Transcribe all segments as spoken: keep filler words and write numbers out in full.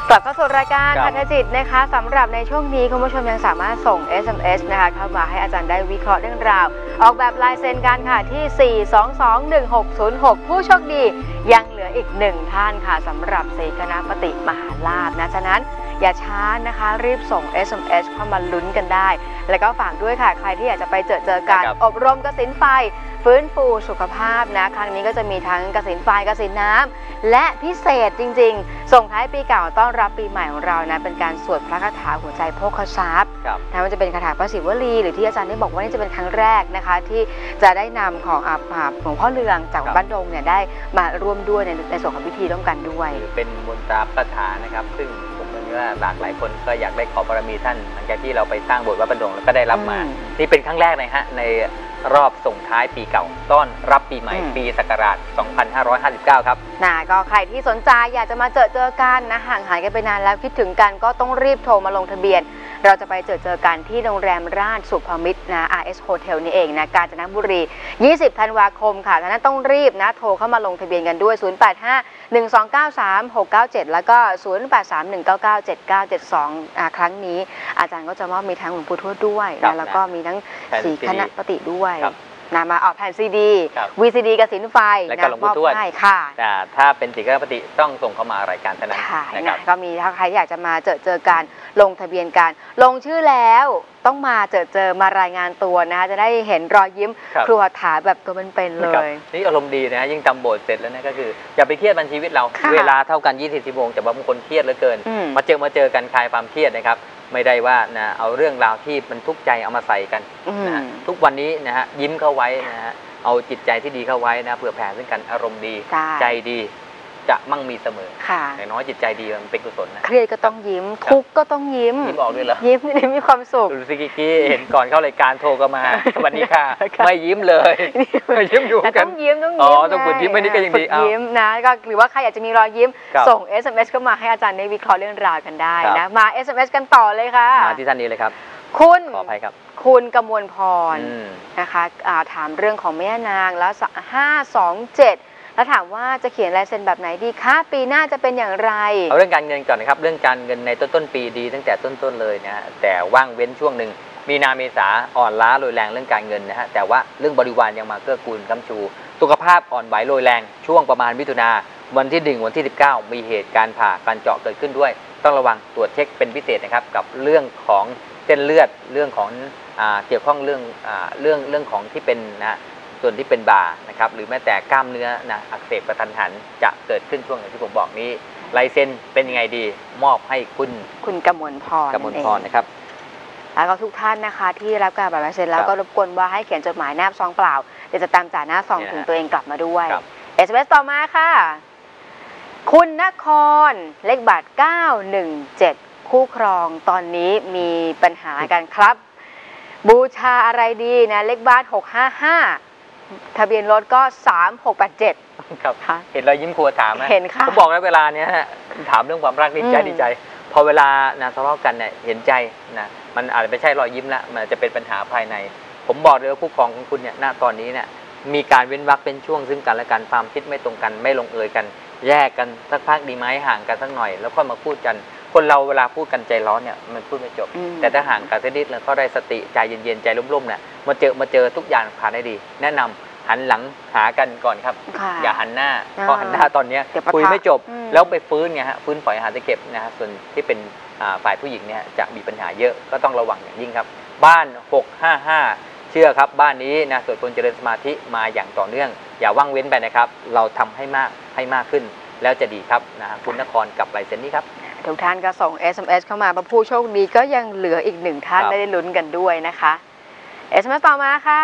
กลับเข้าสู่รายการพัฒนจิตนะคะสำหรับในช่วงนี้คุณผู้ชมยังสามารถส่ง เอส เอ็ม เอส นะคะเข้ามาให้อาจารย์ได้วิเคราะห์เรื่องราวออกแบบลายเซ็นกันค่ะที่สี่ สอง สอง หนึ่ง หก ศูนย์ หกผู้โชคดียังเหลืออีกหนึ่งท่านค่ะสำหรับศรีคณปฏิมหาลาภนะฉะนั้นอย่าช้านะคะรีบส่ง เอส เอ็ม เอส เข้ามาลุ้นกันได้แล้วก็ฝากด้วยค่ะใครที่อยากจะไปเจอเจอการอบรมกสิณไฟฟื้นฟูสุขภาพนะครั้งนี้ก็จะมีทั้งกสิณไฟกสิณน้ำและพิเศษจริงๆส่งท้ายปีเก่าต้อนรับปีใหม่ของเรานะเป็นการสวดพระคาถาหัวใจโภคทรัพย์นะมันจะเป็นคาถาพระศิวลีหรือที่อาจารย์ได้บอกว่านี่จะเป็นครั้งแรกนะคะที่จะได้นำของอาภาหลวงพ่อเรืองจากบ้านดงเนี่ยได้มาร่วมด้วยในในส่วนของพิธีร่วมกันด้วยเป็นมนตราคาถานะครับซึ่งผมเชื่อว่าหลากหลายคนก็อยากได้ขอบารมีท่านหลังจากที่เราไปสร้างโบสถ์วัดบ้านดงแล้วก็ได้รับมานี่เป็นครั้งแรกเลยฮะในรอบส่งท้ายปีเก่าต้อนรับปีใหม่ปีศักราชสองพันห้าร้อยห้าสิบเก้าครับนะก็ใครที่สนใจอยากจะมาเจอเจอกันนะห่างหายกันไปนานแล้วคิดถึงกันก็ต้องรีบโทรมาลงทะเบียนเราจะไปเจอเจอกันที่โรงแรมราชสุภมิตรนะ อาร์ เอส Hotel นี่เองนะกาญจนบุรียี่สิบธันวาคมค่ะฉะนั้นต้องรีบนะโทรเข้ามาลงทะเบียนกันด้วยศูนย์ แปด ห้า หนึ่ง สอง เก้า สาม หก เก้า เจ็ดแล้วก็ศูนย์ แปด สาม หนึ่ง เก้า เก้า เจ็ด เก้า เจ็ด สองอ่าครั้งนี้อาจารย์ก็จะมอบมีทั้งหลวงปู่ทวดด้วยนะแล้วก็มีทั้งศรีคณปฏิด้วยนะมาออกแผ่นซีดี วี ซี ดี กสิณไฟและก็หลวงปู่ทวดค่ะแต่ถ้าเป็นศรีคณปฏิต้องส่งเข้ามารายการเท่านั้นนะครับก็มีถ้าใครอยากจะมาเจอเจอกันลงทะเบียนกันลงชื่อแล้วต้องมาเจอเจอมารายงานตัวนะคะจะได้เห็นรอยยิ้มครูถาแบบตัวเป็นๆเลยนี่อารมณ์ดีนะยิ่งทำโบสถ์เสร็จแล้วนะก็คืออย่าไปเครียดบันชีวิตเราเวลาเท่ากันยี่สิบชั่วโมงแต่ว่าบางคนเครียดเหลือเกินมาเจอมาเจอกันคลายความเครียดนะครับไม่ได้ว่านะเอาเรื่องราวที่มันทุกข์ใจเอามาใส่กันนะทุกวันนี้นะฮะยิ้มเข้าไว้นะฮะเอาจิตใจที่ดีเข้าไว้นะเผื่อแผ่ซึ่งกันอารมณ์ดีใจดีจะมั่งมีเสมออย่างน้อยจิตใจดีมันเป็นกุศลนะเครียดก็ต้องยิ้มทุกข์ก็ต้องยิ้มยิ้มออกด้วยเหรอยิ้มนี่มีความสุขดูสิกี้เห็นก่อนเข้ารายการโทรก็มาสวัสดีค่ะไม่ยิ้มเลยยิ้มอยู่กันต้องยิ้มต้องยิ้มอ๋อต้องฝึกยิ้มไม่นี่ก็ยังดียิ้มนะก็หรือว่าใครอยากจะมีรอยยิ้มส่ง เอส เอ็ม เอส เข้ามาให้อาจารย์ได้วิเคราะห์เรื่องราวกันได้นะมา เอส เอ็ม เอส กันต่อเลยค่ะมาที่ท่านนี้เลยครับคุณขออภัยครับคุณกมลพรนะคะถามเรื่องของแม่นางแล้วห้า สอง เจ็ดแล้วถามว่าจะเขียนลายเซ็นแบบไหนดีคะปีหน้าจะเป็นอย่างไรเอาเรื่องการเงินก่อนนะครับเรื่องการเงินในต้นต้นปีดีตั้งแต่ต้นต้นเลยนะฮะแต่ว่างเว้นช่วงหนึ่งมีนาเมษาอ่อนล้าโรยแรงเรื่องการเงินนะฮะแต่ว่าเรื่องบริวารยังมาเกื้อกูลค้ำชูสุขภาพอ่อนไหวโรยแรงช่วงประมาณมิถุนาวันที่หนึ่งวันที่สิบเก้ามีเหตุการผ่าการเจาะเกิดขึ้นด้วยต้องระวังตรวจเช็คเป็นพิเศษนะครับกับเรื่องของเส้นเลือดเรื่องของเกี่ยวข้องเรื่องเรื่องเรื่องของที่เป็นนะส่วนที่เป็นบ่านะครับหรือแม้แต่กล้ามเนื้อนะอักเสบกระทันหันจะเกิดขึ้นช่วงอย่างที่ผมบอกนี้ลายเซ็นเป็นยังไงดีมอบให้คุณคุณกมลพรกมลพรนะครับแล้วก็ทุกท่านนะคะที่รับการบัตรลายเซ็นแล้วก็รบกวนว่าให้เขียนจดหมายแนบซองเปล่าเดี๋ยวจะตามจ่าหน้าซองถึงตัวเองกลับมาด้วยเอส เอ็ม เอส ต่อมาค่ะคุณนครเลขบัตรเก้าหนึ่งเจ็ดคู่ครองตอนนี้มีปัญหากันครับบูชาอะไรดีนะเลขบ้านหกห้าห้าทะเบียนรถก็สามหกแปดเจ็ดครับเห็นรอยยิ้มครัวถามไหมเห็นค่ะผมบอกแล้วเวลาเนี้ยถามเรื่องความรักดีใจดีใจพอเวลานะทะเลาะกันเนี่ยเห็นใจนะมันอาจจะไม่ใช่รอยยิ้มละมันจะเป็นปัญหาภายในผมบอกเลยว่าคู่ครองของคุณเนี่ยณตอนนี้เนี่ยมีการเว้นวรรคเป็นช่วงซึ่งกันและกันความคิดไม่ตรงกันไม่ลงเอยกันแยกกันสักพักดีไหมห่างกันสักหน่อยแล้วค่อยมาพูดกันคนเราเวลาพูดกันใจร้อนเนี่ยมันพูดไม่จบแต่ถ้าห่างกันสักนิดแล้วก็ได้สติใจเย็นๆใจร่มๆเนี่ยมาเจอมาเจอทุกอย่างผ่านได้ดีแนะนำหันหลังหากันก่อนครับอย่าหันหน้าเพราะหันหน้าตอนนี้คุยไม่จบแล้วไปฟื้นเนี่ยฮะฟื้นฝอยหาตะเก็บนะฮะส่วนที่เป็นฝ่ายผู้หญิงเนี่ยจะมีปัญหาเยอะก็ต้องระวังอย่างยิ่งครับบ้านหกห้าห้าเชื่อครับบ้านนี้นะส่วนคนเจริญสมาธิมาอย่างต่อเนื่องอย่าว่างเว้นไปนะครับเราทำให้มากให้มากขึ้นแล้วจะดีครับนะคุณนครกับลายเซ็นนี้ครับทุกท่านก็ส่ง เอส เอ็ม เอส เข้ามาประผู้โชคดีก็ยังเหลืออีกหนึ่งท่านได้ลุ้นกันด้วยนะคะ เอส เอ็ม เอส ต่อมาค่ะ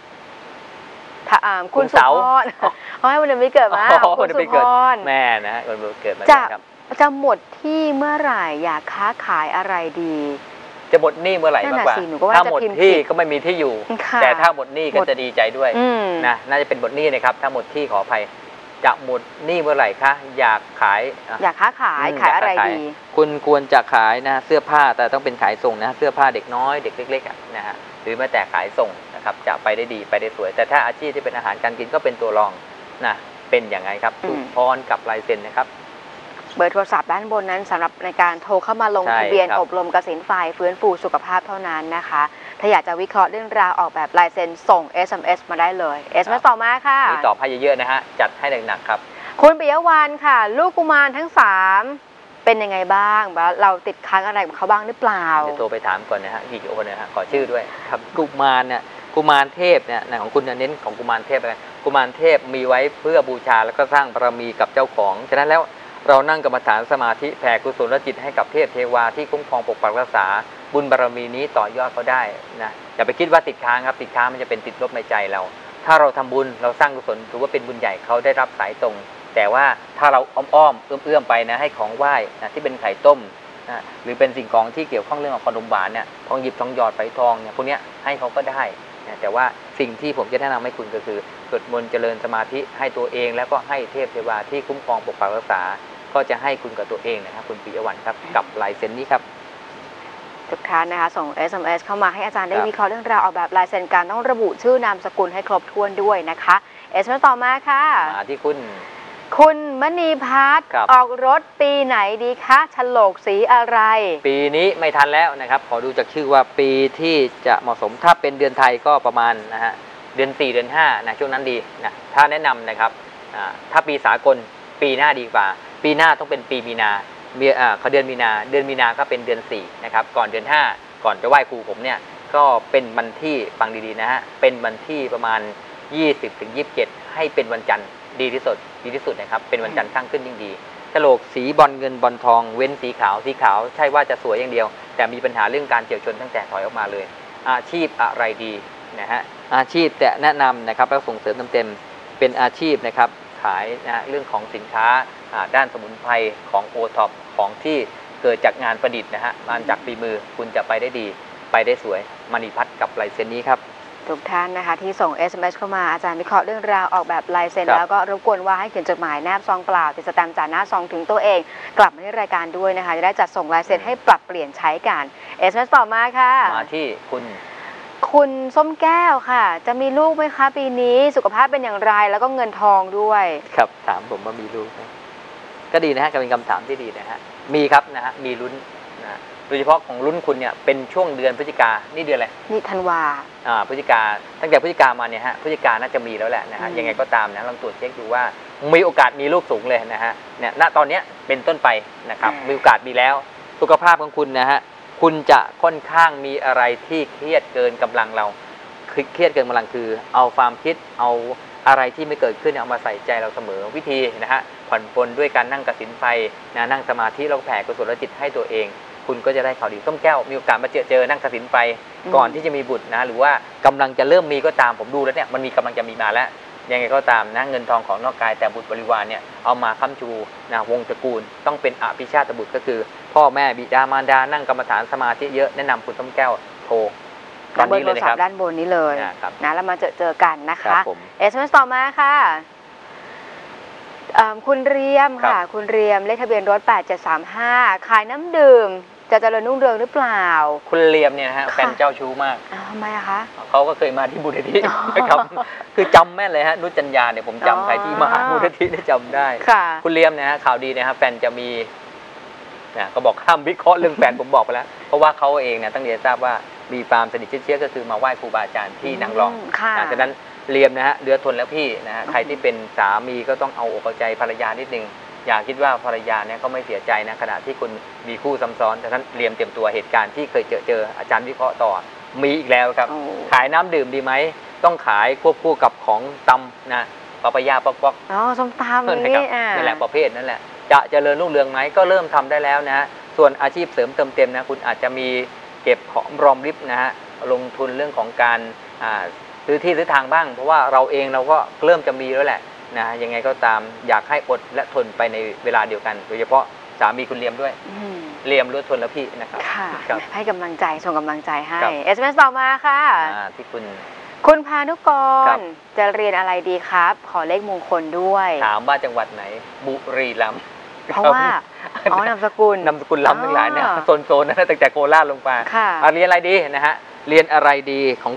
คุณสุพรเขาให้วันเดือนปีเกิดมาคุณสุพรแม่นะวันเกิดมาจะจะหมดที่เมื่อไหร่อยากค้าขายอะไรดีจะหมดหนี้เมื่อไหร่มากกว่าถ้าหมดที่ก็ไม่มีที่อยู่แต่ถ้าหมดหนี้ก็จะดีใจด้วยนะน่าจะเป็นหมดหนี้นะครับถ้าหมดที่ขออภัยจะหมดหนี้เมื่อไหร่คะอยากขายอยากค้าขายขายอะไรดีคุณควรจะขายนะเสื้อผ้าแต่ต้องเป็นขายส่งนะเสื้อผ้าเด็กน้อยเด็กเล็กๆนะฮะหรือแม้แต่ขายส่งนะครับจะไปได้ดีไปได้สวยแต่ถ้าอาชีพที่เป็นอาหารการกินก็เป็นตัวรองนะเป็นอย่างไรครับสุพรกับลายเซ็นนะครับเบอร์โทรศัพท์ด้านบนนั้นสำหรับในการโทรเข้ามาลงทะเบียนอบรมเกษตรไฟฟื้นฟูสุขภาพเท่านั้นนะคะถ้าอยากจะวิเคราะห์เรื่องราวออกแบบลายเซ็นส่ง เอส เอ็ม เอส มาได้เลย เอส เอ็ม เอส ต่อมาค่ะมีตอบให้เยอะๆนะฮะจัดให้หนักๆครับคุณปิยวรรณค่ะลูกกุมารทั้งสามเป็นยังไงบ้างเราติดค้างอะไรกับเขาบ้างหรือเปล่าจะโทรไปถามก่อนนะฮะกี่คนนะฮะขอชื่อด้วยครับกุมารเนี่ยกุมารเทพเนี่ยของคุณเน้นของกุมารเทพอะไรกุมารเทพมีไว้เพื่อบูชาแล้วก็สร้างบารมีกับเจ้าของฉะนั้นแล้วเรานั่งกรรมฐานสมาธิแผ่กุศลจิตให้กับเทพเทวาที่คุ้มครองปกปักรักษาบุญบารมีนี้ต่อยอดเขาได้นะอย่าไปคิดว่าติดค้างครับติดค้างมันจะเป็นติดลบในใจเราถ้าเราทำบุญเราสร้างกุศลถือว่าเป็นบุญใหญ่เขาได้รับสายตรงแต่ว่าถ้าเราอ้อมๆเอื้อมๆไปนะให้ของไหว้นะที่เป็นไข่ต้มนะหรือเป็นสิ่งของที่เกี่ยวข้องเรื่องของขนมหวานเนี่ยทองหยิบทองหยอดไฝทองเนี่ยพวกนี้ให้เขาก็ได้นะแต่ว่าสิ่งที่ผมจะแนะนำให้คุณก็คือสวดมนต์เจริญสมาธิให้ตัวเองแล้วก็ให้เทพเทวาที่คุ้มครองปกปักรักษาก็จะให้คุณกับตัวเองนะครับคุณปิยวรรณครับกับลายเซ็นนี้ครับทุกท่านนะคะส่ง เอส เอ็ม เอส เข้ามาให้อาจารย์ได้วิเคราะห์เรื่องราวออกแบบลายเซ็นการต้องระบุชื่อนามสกุลให้ครบถ้วนด้วยนะคะ เอส เอ็ม เอส ต่อมาค่ะมาที่คุณคุณมณีพัฒน์ออกรถปีไหนดีคะฉลกสีอะไรปีนี้ไม่ทันแล้วนะครับขอดูจากชื่อว่าปีที่จะเหมาะสมถ้าเป็นเดือนไทยก็ประมาณนะฮะเดือนสี่เดือนห้านะช่วงนั้นดีนะถ้าแนะนำนะครับถ้าปีสากลปีหน้าดีกว่าปีหน้าต้องเป็นปีมีนาเขาเดือนมีนาเดือนมีนาก็เป็นเดือนสี่นะครับก่อนเดือนห้าก่อนจะไหว้ครูผมเนี่ยก็เป็นวันที่ฟังดีๆนะฮะเป็นวันที่ประมาณยี่สิบถึงยี่สิบเจ็ดให้เป็นวันจันทร์ดีที่สุดดีที่สุดนะครับเป็นวันจันทร์ข้างขึ้นยิ่งดีฉลกสีบอลเงินบอลทองเว้นสีขาวสีขาวใช่ว่าจะสวยอย่างเดียวแต่มีปัญหาเรื่องการเฉี่ยวชนตั้งแต่ถอยออกมาเลยอาชีพอะไรดีนะฮะอาชีพแต่แนะนำนะครับแล้วส่งเสริมเต็มๆเป็นอาชีพนะครับขายนะเรื่องของสินค้าด้านสมุนไพรของโอท็อปของที่เกิดจากงานประดิษฐ์นะฮะงานจากฝีมือคุณจะไปได้ดีไปได้สวยมณีพัฒน์กับลายเซ็นนี้ครับทุกท่านนะคะที่ส่ง เอส เอ็ม เอส เข้ามาอาจารย์วิเคราะห์เรื่องราวออกแบบลายเซ็นแล้วก็รบกวนว่าให้เขียนจดหมายแนบซองเปล่าติดสแตมป์จากหน้าซองถึงตัวเองกลับมาที่รายการด้วยนะคะจะได้จัดส่งลายเซ็นให้ปรับเปลี่ยนใช้กัน เอส เอ็ม เอส ต่อมาค่ะมาที่คุณคุณส้มแก้วค่ะจะมีลูกไหมคะปีนี้สุขภาพเป็นอย่างไรแล้วก็เงินทองด้วยครับถามผมว่ามีลูกไหมก็ดีนะฮะก็เป็นคำถามที่ดีนะฮะมีครับนะฮะมีลุ้นนะโดยเฉพาะของลุ้นคุณเนี่ยเป็นช่วงเดือนพฤศจิกานี่เดือนอะไรนี่ธันวาอ่าพฤศจิกาตั้งแต่พฤศจิกามาเนี่ยฮะพฤศจิกาน่าจะมีแล้วแหละนะฮะยังไงก็ตามนะลองตรวจเช็คดูว่ามีโอกาสมีลูกสูงเลยนะฮะเนี่ยณตอนนี้เป็นต้นไปนะครับมีโอกาสมีแล้วสุขภาพของคุณนะฮะคุณจะค่อนข้างมีอะไรที่เครียดเกินกำลังเราเครียดเกินกำลังคือเอาความคิดเอาอะไรที่ไม่เกิดขึ้นเอามาใส่ใจเราเสมอวิธีนะฮะผ่อนปลนด้วยการนั่งกสิณไฟนะนั่งสมาธิแล้วแผ่กุศลจิตให้ตัวเองคุณก็จะได้ข่าวดีส้มแก้วมีโอกาสมาเจอเจอนั่งกสิณไฟก่อนที่จะมีบุตรนะหรือว่ากำลังจะเริ่มมีก็ตามผมดูแล้วเนี่ยมันมีกำลังจะมีมาแล้วยังไงก็ตามนะเงินทองของนอกกายแต่บุตรบริวารเนี่ยเอามาค้ำชูนะวงตระกูลต้องเป็นอภิชาติบุตรก็คือพ่อแม่บิดามารดานั่งกรรมฐานสมาธิเยอะแนะนำคุณส้มแก้วโทรตอนนี้เลยนะครับด้านบนนี้เลยนะแล้วมาเจอเจอกันนะคะเอส เอ็ม เอส ต่อมาค่ะคุณเรียมค่ะคุณเรียมเลขทะเบียนรถแปดเจ็ดสามห้าขายน้ำดื่มจะเจริญรุ่งเรืองหรือเปล่าคุณเรียมเนี่ยฮะแฟนเจ้าชู้มากทำไมอะคะเขาก็เคยมาที่มูลนิธินะครับคือจำแม่นเลยฮะนุชจัญญาเนี่ยผมจำใครที่มามูลนิธิได้จำได้คุณเรียมเนี่ยฮะข่าวดีนะครับแฟนจะมีเนี่ยเขาบอกห้ามวิเคราะห์เรื่องแฟนผมบอกไปแล้วเพราะว่าเขาเองเนี่ยตั้งเรียนทราบว่ามีความสนิทเชื่อก็คือมาไหว้ครูบาอาจารย์ที่นางรองดังนั้นเรียมนะฮะเรือทนแล้วพี่นะฮะใครที่เป็นสามีก็ต้องเอาอกเอาใจภรรยานิดนึงอย่าคิดว่าภรรยาเนี่ยก็ไม่เสียใจนะขณะที่คุณมีคู่ซ้ำซ้อนแต่ท่านเรียมเตรียมตัวเหตุการณ์ที่เคยเจอเจออาจารย์วิเคราะห์ต่อมีอีกแล้วครับขายน้ำดื่มดีไหมต้องขายควบคู่กับของตำนะปะปะยาปอกปอกอ๋อส้มตำนี่นั่นแหละประเภทนั่นแหละจะเจริญรุ่งเรืองไหมก็เริ่มทำได้แล้วนะส่วนอาชีพเสริมเติมเต็มนะคุณอาจจะมีเก็บของรอมริบนะฮะลงทุนเรื่องของการซื้อที่ซื้อทางบ้างเพราะว่าเราเองเราก็เริ่มจะมีแล้วแหละนะยังไงก็ตามอยากให้อดและทนไปในเวลาเดียวกันโดยเฉพาะสามีคุณเลียมด้วยเลียมรู้ทนแล้วพี่นะครับค่ะให้กำลังใจส่งกำลังใจให้เอสเอ็มเอสต่อมาค่ะที่คุณคุณพานุกรจะเรียนอะไรดีครับขอเลขมงคลด้วยถามว่าจังหวัดไหนบุรีรัมย์เพราะว่าอ๋อนามสกุลนามสกุลล้ำทั้งหลายเนี่ยโซนๆนะตั้งแต่โคราชลงมาเรียนอะไรดีนะฮะเรียนอะไรดีของคุณเนี่ย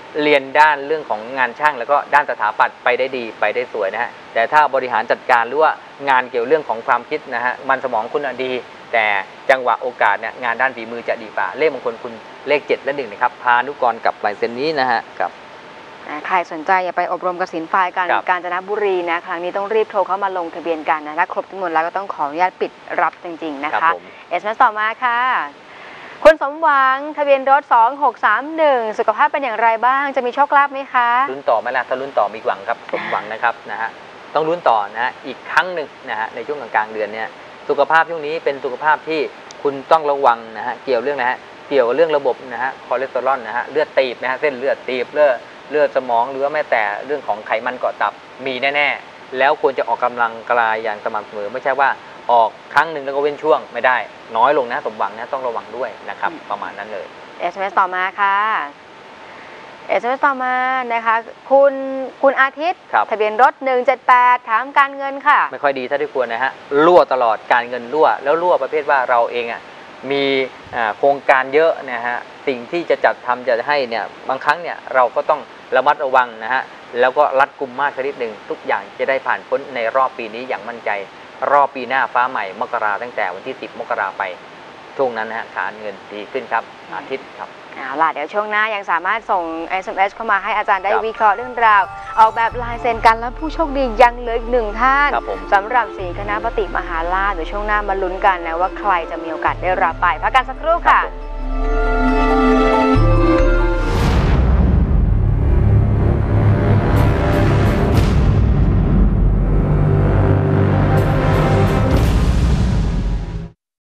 เรียนด้านเรื่องของงานช่างแล้วก็ด้านสถาปัตย์ไปได้ดีไปได้สวยนะฮะแต่ถ้าบริหารจัดการหรือว่างานเกี่ยวเรื่องของความคิดนะฮะมันสมองคุณดีแต่จังหวะโอกาสเนี่ยงานด้านฝีมือจะดีกว่าเลขมงคลคุณเลขเจ็ดและหนึ่งนะครับพานุกรกับลายเซ็นนี้นะฮะกับใครสนใจอย่าไปอบรมกสินไฟกันกาญจนบุรีนะครั้งนี้ต้องรีบโทรเข้ามาลงทะเบียนกันนะถ้าครบจำนวนแล้วก็ต้องขออนุญาตปิดรับจริงๆนะคะเอสเอ็มเอสต่อมาค่ะคุณสมหวังทะเบียนรถสองหกสามหนึ่งสุขภาพเป็นอย่างไรบ้างจะมีโชคลาภไหมคะลุ้นต่อไหมล่ะถ้าลุ้นต่อมีหวังครับสมหวังนะครับนะฮะต้องลุ้นต่อนะฮะอีกครั้งหนึ่งนะฮะในช่วงกลางๆเดือนเนี่ยสุขภาพช่วงนี้เป็นสุขภาพที่คุณต้องระวังนะฮะเกี่ยวเรื่องนะฮะเกี่ยวกับเรื่องระบบนะฮะคอเลสเตอรอลนะฮะเลือดตีบนะฮะเส้นเลือดตีบเลือดเลือดสมองหรือว่าแม้แต่เรื่องของไขมันเกาะตับมีแน่ๆแล้วควรจะออกกำลังกายอย่างสม่ำเสมอไม่ใช่ว่าออกครั้งหนึ่งแล้วก็เว้นช่วงไม่ได้น้อยลงนะสมหวังนะต้องระวังด้วยนะครับประมาณนั้นเลยเอส เอ็ม เอส ต่อมาค่ะ เอส เอ็ม เอส ต่อมานะคะคุณคุณอาทิตย์ทะเบียนรถหนึ่งเจ็ดแปดถามการเงินค่ะไม่ค่อยดีถ้าที่ควรนะฮะรั่วตลอดการเงินรั่วแล้วรั่วประเภทว่าเราเองอ่ะมีโครงการเยอะนะฮะสิ่งที่จะจัดทำจะให้เนี่ยบางครั้งเนี่ยเราก็ต้องระมัดระวังนะฮะแล้วก็รัดกุมมากชนิดหนึ่งทุกอย่างจะได้ผ่านพ้นในรอบปีนี้อย่างมั่นใจรอบปีหน้าฟ้าใหม่มกราตั้งแต่วันที่สิบมกราไปช่วงนั้นนะฮะการเงินดีขึ้นครับอาทิตย์ครับเอาล่ะเดี๋ยวช่วงหน้ายังสามารถส่ง เอส เอ็ม เอส เข้ามาให้อาจารย์ได้วิเคราะห์เรื่องราวออกแบบลายเซ็นกันแล้วผู้โชคดียังเหลืออีกหนึ่งท่านสำหรับสีคณะปฏิมหาราชเดี๋ยวช่วงหน้ามาลุ้นกันนะว่าใครจะมีโอกาสได้รับไปพักกันสักครู่ค่ะ